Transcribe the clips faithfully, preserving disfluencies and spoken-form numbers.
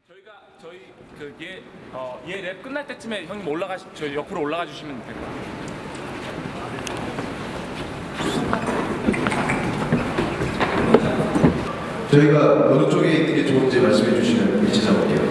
저희가 저희 그얘 어, 얘 랩 끝날 때쯤에 형님 올라가시 저 옆으로 올라가 주시면 될 것 같아요. 저희가 어느 쪽에 있는 게 좋은지 말씀해 주시면 위치 잡을게요.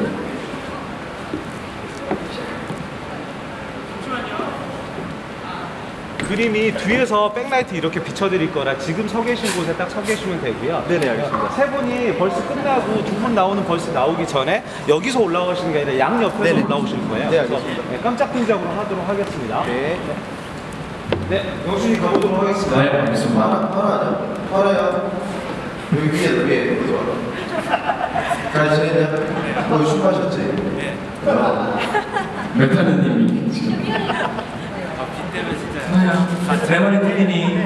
그림이 뒤에서 백라이트 이렇게 비춰드릴 거라 지금 서 계신 곳에 딱 서 계시면 되고요. 네네, 알겠습니다. 세 분이 벌스 끝나고 두 분 나오는 벌스 나오기 전에 여기서 올라오시는 게 아니라 양 옆에서 네네. 올라오실 거예요. 네, 그래서 알겠습니다. 네, 깜짝 등장으로 하도록 하겠습니다. 네. 네, 영준이 가보도록 하겠습니다. 네, 알겠습니다. 하나, 하나 아니야? 하나야. 여기 위에, 위에, 어디 와. 잘 지냈냐? 너 술 마셨지? 네. 메타르님이 지금 아 빈대면 진짜 하나야 아 제 말이 틀리니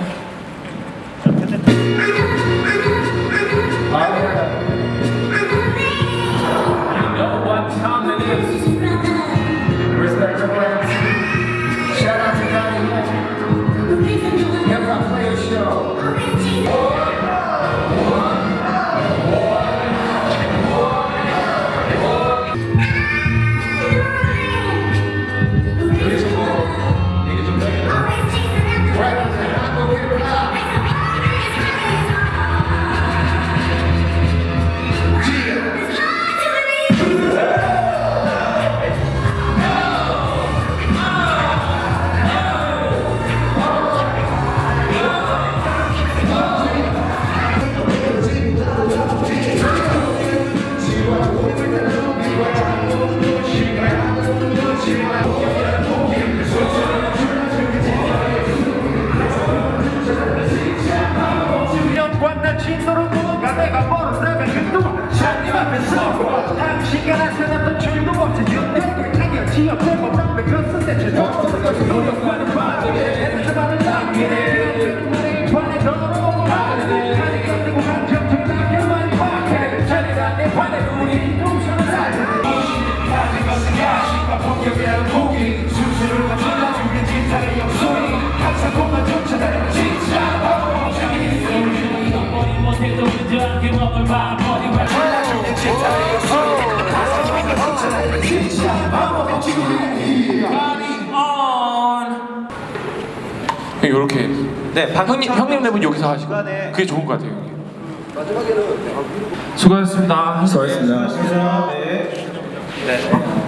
이렇게 네, 형님 형님 랩은 여기서 하시고 중간에 그게 좋은 것 같아요. 형님. 마지막에는 수고하셨습니다. 수고하셨습니다. 수고하셨습니다. 네. 네.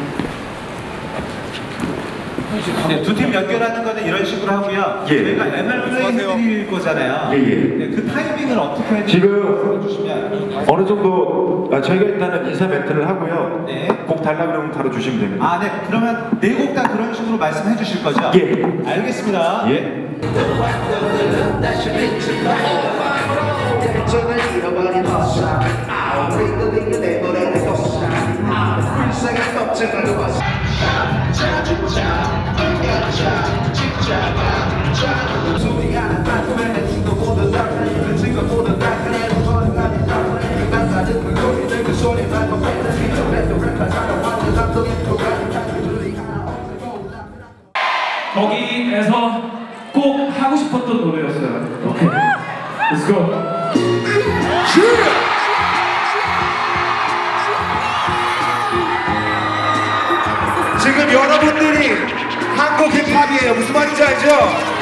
네, 두 팀 연결하는 거는 이런 식으로 하고요. 예. 저희가 엠알 플레이 해드릴 거잖아요. 예, 예. 네, 그 타이밍을 어떻게 해야 지금 주시면 어느 정도 아, 저희가 일단은 인사 멘트를 하고요. 네. 곡 달라 그러면 바로 주시면 됩니다. 아, 네. 그러면 네 곡 다 그런 식으로 말씀해 주실 거죠? 예. 알겠습니다. 예. 거기에서 꼭 하고 싶었던 노래였어요. 오케이. Let's go. 지금 여러분들이 한국 힙합이에요. 무슨 말인지 알죠?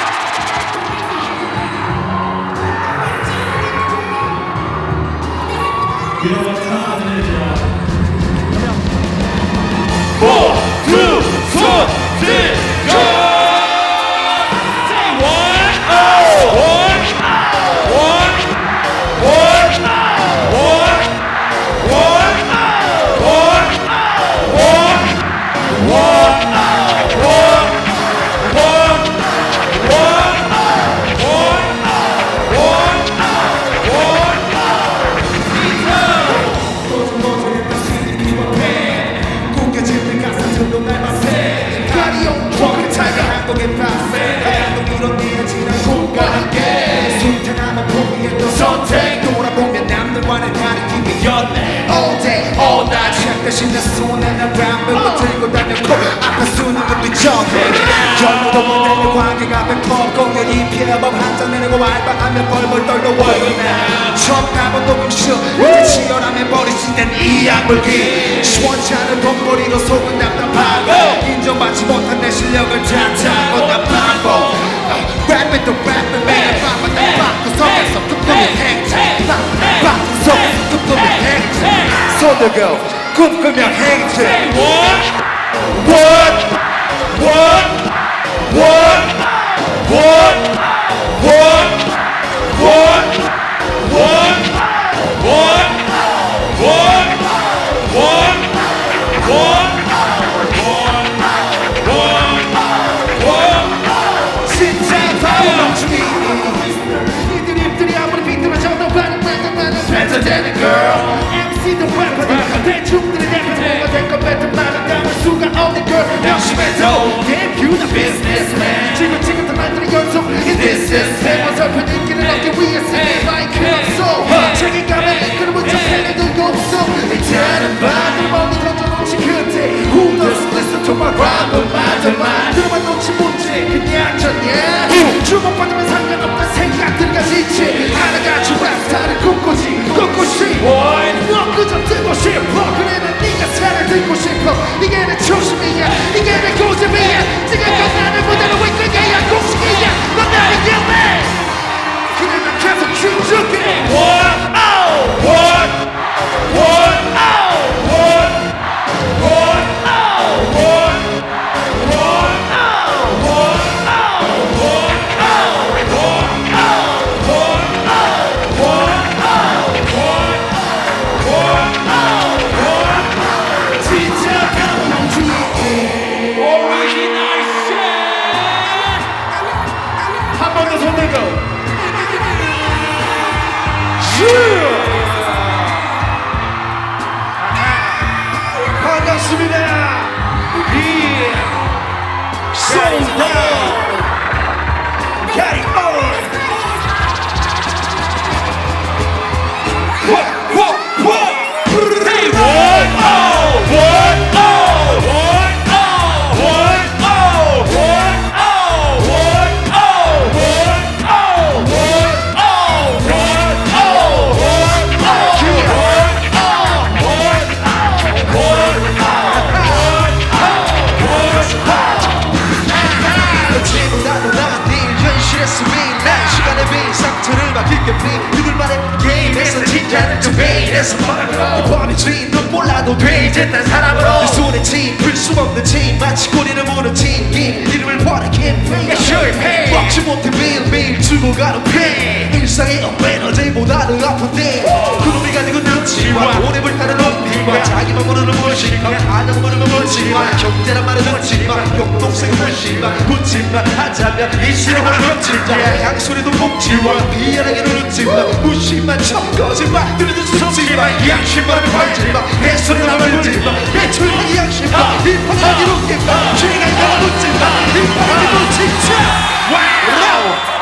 모두 손 들고 신나 손에 나 람을 들고 다녔고 앞에 수는 것도 정해 결국은 내는 관계가 백퍼 공연이 피해법 한잔 내고 알바하며 벌벌 떨고 월급나 처음 가본 녹음실 이제 치열함에 버리신 땐 이 약물기 시원찮은 돈 속은 답답하고 인정받지 못한 내 실력을 탓하고 난 바보 랩은 또 랩은 매일 밤은 난 바꾸 속에서 꿈꾸는 행진 바꾸 속에서 꿈꾸는 행진 손들고 꿈꾸며 행진 What? What? What? What? What? What? What? What? What? What? What? 진짜 바보 멍충이 니들 입들이 아무리 비뚤어져도 반응 반응 반응 better than a girl 엠시도 래퍼들 대충들이 랩을 뭐가 될것 같은 말을 담을 수가 없는 girl 명심해도 Damn you the businessman 지긋지긋한 말들의 연속 In this system 어설픈 인기를 얻기 위해서 내 마이크는 없어 책임감에 이끌어본 척 펜을 들고 없어 이제는 반을 멀리 던져놓지 그때 Who doesn't listen to my rhyme 말들만 들어만 놓지 못지 그냥 전야 주목받으면 상관없는 생각들까지 있지 하나같이 랩스타를 꿈꾸지 꿈꾸지 넌 그저 뜨고 싶어 그래 난 네가 살을 듣고 싶어 이게 내 초심이야 이게 내 고집이야 지금껏 나를 무대로 이끌게야 공식이야 넌 나를 기억해 그래 난 계속 춤출게 What? Oh! What? What? Oh! What? What? Oh! What? 반갑습니다. Yeah. Sold down. Carry on. What? What? What? Hey, what? Oh, what? Oh, what? Oh, what? Oh, what? Oh, what? Oh, what? Oh, what? Oh, what? Oh, what? 나도 나간 일 현실에서 위난 시간의 빈 상처를 막힐게 빈 누굴만의 게임에서 진짜는 좀 베일에서 이 범이지 넌 몰라도 돼 이제 딴 사람으로 내 손에 팀풀 수 없는 팀 마치 꼬리를 무는 팀 이름을 버린 캠페인 먹지 못해 매일매일 주고 가는 페인 일상의 업에너지보다는 아픈데 그놈이 가지고 눈치와 오래 불타는 눈빛과 자기만 모르는 무엇인가 아냐고 모르는 무엇인가 경제란 말은 놓지마 역동생은 무엇인가 붙지마 하자면 이 실험을 놓치자 양소리도 먹지마 미안하게 누르지마 무심한 척 거짓말 들어도 숨지마 양심만을 걸지마 내 소리를 물지마 내 출근이 양심마 일파하기 웃기마 죄가 있다고 묻지마 일파하기 묻지마 와우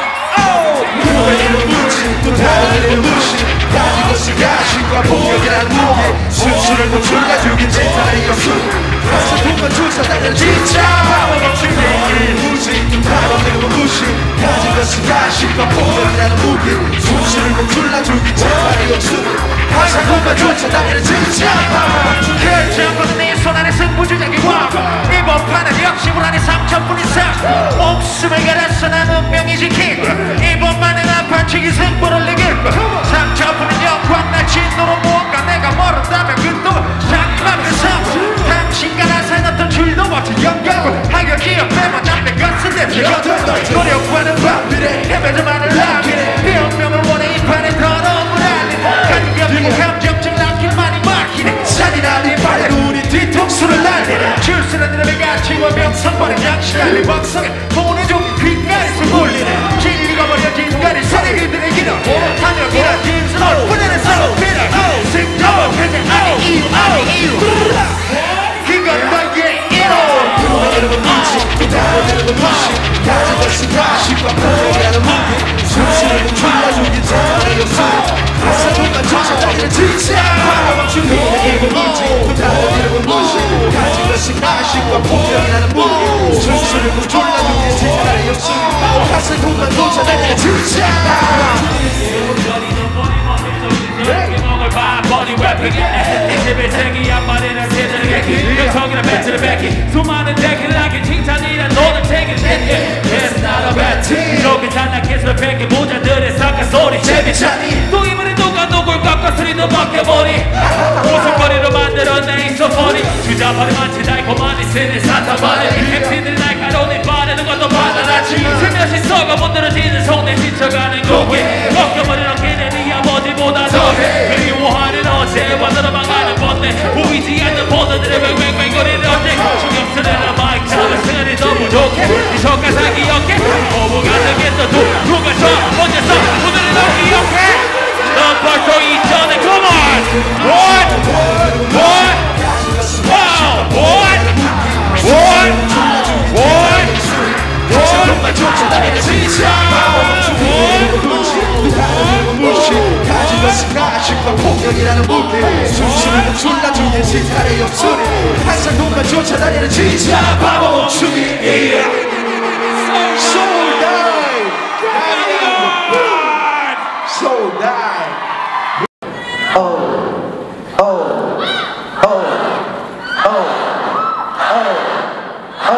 누구의 이름 묻지 또 다른 이름 무시 가진 것이 가식과 폭력이란 무게 순수를 노출가 죽인 재산의 역수 사사통과 조사단을 진짜 바보같은 내일 무지 또 다른 이름 무시 가진 것이 가식과 폭력이란 무게 순수를 노출가 죽인 재산의 역수 사사통과 조사단을 진짜 바보같은 결정권은 네 손안에 승부주작이 와 이번 판은 역시 불안의 삼천분 이상 목숨을 갈아서 난 운명이 지키고 이번만은 아파치기 승부를 이기고 삼천분은 영광 날 진노로 무언가 내가 모른다면 그또 잠깐만 싸움 당신과 나 사귀었던 줄도 없이 영광을 하여 기억 빼면 남의 것은 내 피거든 노력과는 반비례 헤매져만을 남기네 내 운명을 원해 이 판에 더러운 알리 가진 겹치고 감정증 남길만이 막히네 잔인한 이빨에 우리 뒤통수를 날리네 줄 쓰는 이름의 가치와 명성과는 양심알리 먹성에 돈의 종이 귓가에서 몰리네 진리가 버려진 가리 사리들의 기도 탐욕이란 진수로 분해는 서로 비라 승자와 패자 아니 이유 아니 이유 이건 너의 이로 누가 여러분 눈치 또 다른 여러분 무시 가진 것은 가식과 폭력이라는 무게 순수를 멈출러주긴 재산의 역수 가사통과 조사단이는 진짜 누가 여러분 눈치 또 다른 여러분 무시 가진 것은 가식과 폭력이라는 무게 순수를 멈출러주긴 재산의 역수 가사통과 조사단이는 진짜 먹을 봐 버리 랩핑 괜찮니 또 이번에 누가 누굴 깎아 소리도 벗겨버리 웃음거리로 만들어내 있어버리 주자발이 많지 달콤한 이 쓰는 사타바리 엠씨들 날카로운 이빨에 누가 더 받아놨지 슬며시 썩어 못들어지는 속내 지쳐가는 고개 벗겨버린 어깨는 이 아버지보다 더해 그리워하는 어제와 너도망하는 번뇌 보이지 않는 번호들의 뱅뱅뱅거리는 언제 신경 쓰는 마이크 잡을 시간이 더 부족해 이 젓가락 기억해 거부가 되겠어 누가 저 언제 써 오늘은 너 기억해 넌 벌써 이전에 come on what what wow what what what 정말 쫓아다니는 진짜 가진 것은 가식과 폭력이라는 무게 숨쉬는 졸라주는 시탈의 옆소리 항상 돈만 쫓아다니는 진짜 바보 멈추기 Soul die Soul die Oh Oh Oh Oh Oh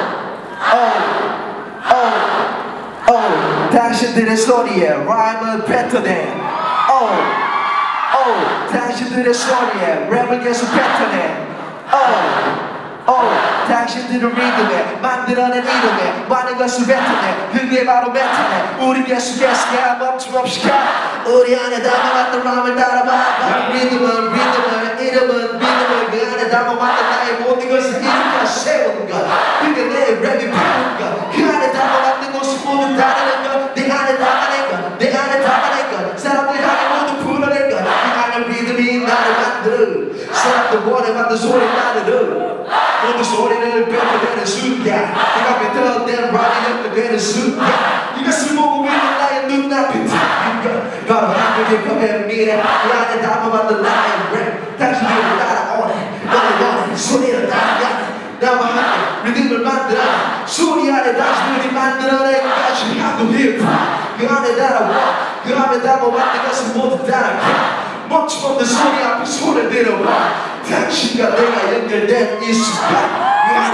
Oh Oh Oh 당신들의 소리에 라임을 뱉어내 Oh Oh 당신들의 소리에 랩을 계속 뱉어내 Oh Oh 당신들의 리듬에 만들어낸 이름에 많은 것을 뱉어내 그게 바로 뱉어내 우리 계속해서 가 멈춤없이 가 우리 안에 담아왔던 람을 따라봐 리듬은 리듬을 이름은 믿음을 그 안에 담아왔던 나의 모든 것을 일으켜 세우는 것 그게 내 랩이 피우는 것그 안에 담아왔던 것을 모두 다루는 것내 안에 담아낸 것내 안에 담아낸 것 사람들 향해 모두 풀어낸 것그 안에 리듬이 나를 만들어 사람들 원해 만든 소리 나를 모든 소리를 뱉어내는 순간 내가 뱉어낸 랩이 연결되는 순간 이것을 보고 있는 나의 눈앞에 닿는 것 바로 한국의 법의 미래 그 안에 담아봤던 나의 랩 당신들을 따라오네 너를 원해 소리를 따라가네 나와 함께 리듬을 만들어 소리 안에 당신들이 만들어낸 것까지 한국 힙합 그 안에 따라와 그 안에 담아봤던 것을 모두 따라가 멈춤없는 소리 앞에 손을 들어봐 당신과 내가 연결된 이 순간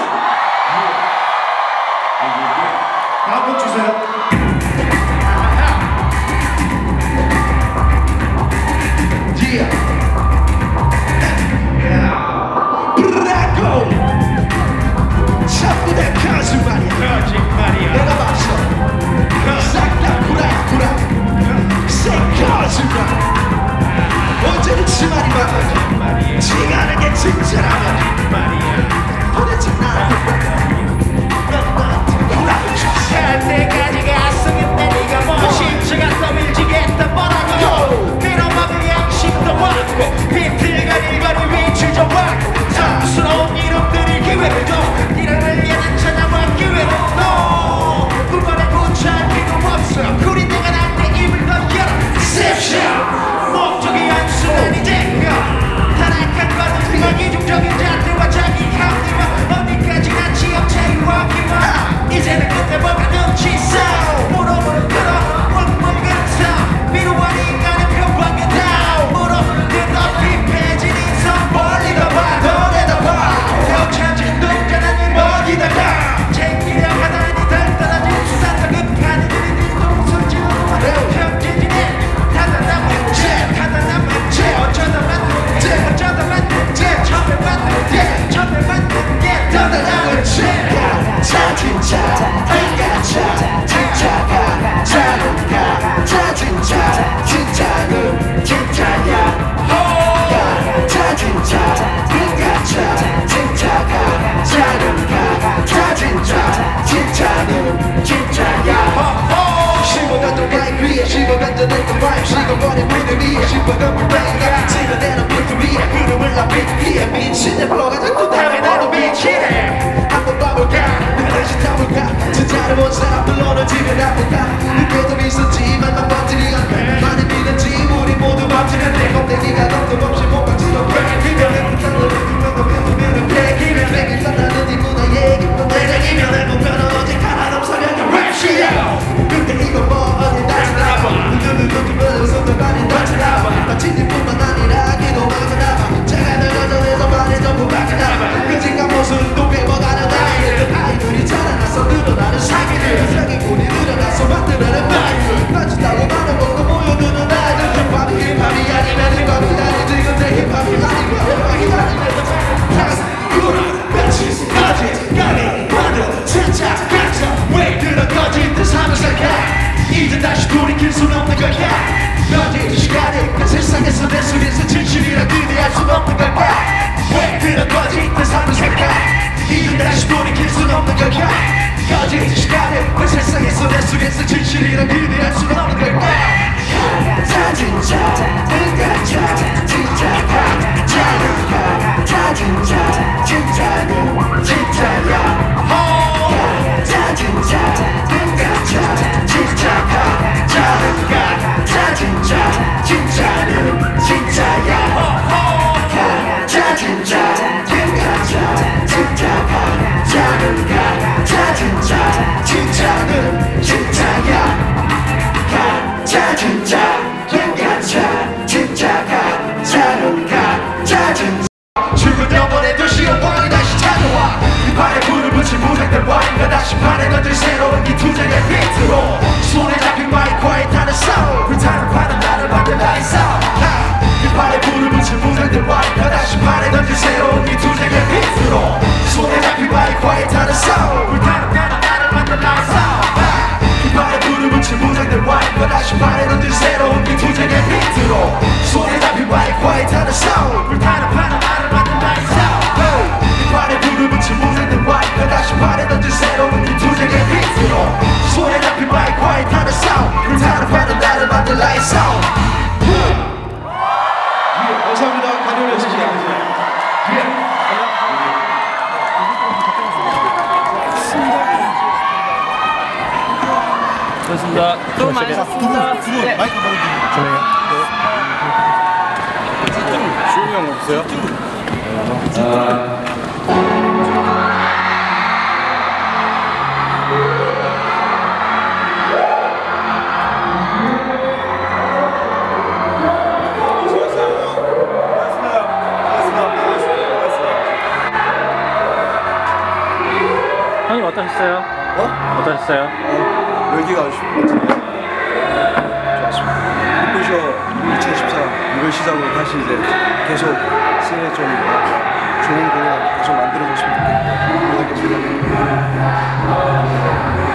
한번 주세요 yeah. 브라고 자꾸 내 가슴 말이야 내가 봤어 싹 다 구라구라 새 거짓말 언제는 치마리 맞아 지가는 게 진짜라면 도대체 나한테 갈 때까지 가슴이 때리가 뭐 심지가 떠밀지겠다 뭐라고 밀어먹을 양심도 없고 비틀거리거리 위출 좀 왔고 탐스러운 이름들이 기회를 줘 이름을 얘는 찾아와 기회를 너 불만에 붙여할 필요 없어 구린 내가 나한테 입을 더 열어 셉션 목적이 한순간이 된거 타락한 것은 막 이중적인 자들과 자기 합리와 어디까지나 지역체와 기와 이제는 끝내 뭔가 눈치 싸움 무릎을 끌어 멍멍 같아 미루한 인간의 평범한 다운 무릎을 뜯어 핍해진 인성 멀리다 봐 너네다 봐 펴쳐진 동전한 일 어디다가 챙기려 하다니 덜 떨어진 수산사 급하는 일이 동술지는 평진진에 타다나 문제 타다나 문제 어쩌다 만든 어쩌다 만든 게 처음에 만든 게 처음에 만든 게 타다나 문제 자 진짜 인간차 진짜가 자는가 자 진짜 진짜는 진짜야 자 진짜 인간차 진짜가 자는가 자 진짜 진짜는 진짜야 씹어간던 라인 위에 씹어간던 내 라인 씹어버린 무대 위에 씹어간 물뱅이야 찍어내는 비트 위에 흐름을 나 비트 위에 미친 내 플로가 자꾸 다음에 나도 미치네 한번 봐볼까 다시 타볼까 진짜로 본 사람들로는 집에 나볼까 그때도 있었지만 난 번지리 않네 많이 믿었지 우리 모두 번지는데 껍데기가 덕도 없이 못 번지러 기면은 땅으로 기면은 기면 기면 나는 이 문화 얘기 내장이면 내 공간은 어디 하나 넘사면 랩시야 근데 이건 뭐 어디 나타나봐 누구는 누구는 손을 많이 던져나봐 마치 니뿐만 아니라 기도만 나봐 제가 널 여전해서 말해 전부 바뀌나봐 끈질감 모습 또 배워가는 아이들 아이들이 자라나서 늘어나는 사기들 사기꾼이 늘어나서 만들어낸 판에 던질 새로운 이 투쟁의 비트로 손에 잡힌 마이크와의 타는 싸움 불타는 파는 나를 만든 나의 싸움 깃발에 불을 붙인 무장들과 다시 판에 던질 새로운 이 투쟁의 비트로 손에 잡힌 마이크와의 타는 싸움 불타는 파는 나를 만든 나의 싸움 깃발에 불을 붙인 무장들과 다시 판에 던질 새로운 이 투쟁의 비트로 손에 잡힌 마이크와의 타는 싸움 불타는 파는 나를 만든 나의 싸움 깃발에 불을 붙인 무장들과 다시 판에 던질 새로운 이 투쟁의 비트로 손에 잡힌 마이크와의 타는 싸움 불타는 파는 나를 만든 나의 싸움. 감사합니다. 관용이었습니다. 좋습니다. 수고 많으셨습니다. 네. 마이크 한번 주세요. 주영이 형 없어요? 형님 어떠셨어요? 어? 어떠셨어요? 어, 열기가 아주 좋았습니다. 좋았습니다. 이쁘쇼 이천십사 이걸 시작으로 다시 이제 계속 씬에 좀 좋은 공연 계속 만들어줬으면 좋겠습니다.